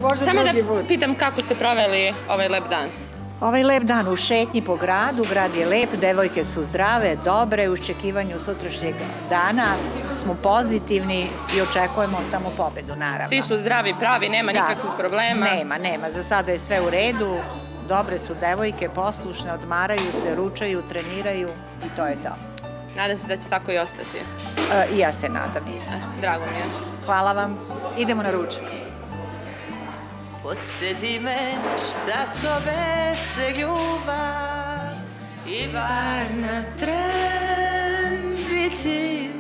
Samo da pitam kako ste proveli ovaj lep dan? Ovaj lep dan u šetnji po gradu, grad je lep, devojke su zdrave, dobre, u iščekivanju sutrašnjeg dana smo pozitivni i očekujemo samo pobedu, naravno. Svi su zdravi, pravi, nema nikakvih problema? Nema, za sada je sve u redu, dobre su devojke, poslušne, odmaraju se, ručaju, treniraju i to je to. Nadam se da će tako i ostati. I ja se nadam isto. Drago mi je. Hvala vam, idemo na ručak. Podsjeti me šta to beše ljubav i bar na tren biti